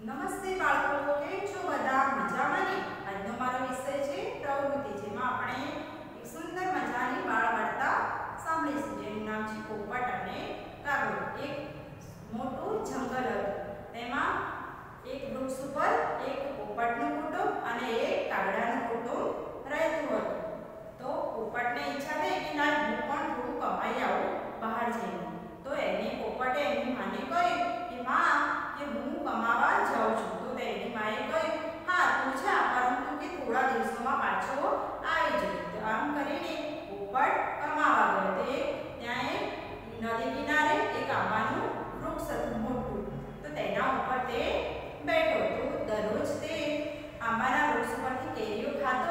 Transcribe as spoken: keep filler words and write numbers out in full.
નમસ્તે બાળકો, કેમ છો બધા? મજામાં ને? આજનો મારો વિષય છે પ્રવૃત્તિ, જેમાં આપણે એક સુંદર મજાની બાળ વાર્તા સાંભળીશું, જેનું નામ છે પોપટ અને કાગડો. એક મોટું જંગલ હતું. તેમાં એક વૃક્ષ ઉપર એક પોપટનું કુટુંબ અને એક કાગડાનું કુટુંબ રહેતું હતું. તો પોપટને ઈચ્છા થઈ કે ના, હું પણ થોડું કમાઈ આવું બહાર જઈને. તો એને પોપટે એની માને કહ્યું કે માં, કે હું કમાવા જાઉં છું. તો તેની માએ કહ્યું, હા તું જા, પરંતુ કે થોડા દિવસોમાં પાછો આવી જજે. તો આમ કરીને પોપટ કમાવા ગયો. તે ત્યાં એક નદી કિનારે એક આંબાનું વૃક્ષ હતું મોટું. તો તેના ઉપર તે બેઠો. તો દરરોજ તે આંબાના વૃક્ષ પરથી કેરીઓ ખાતો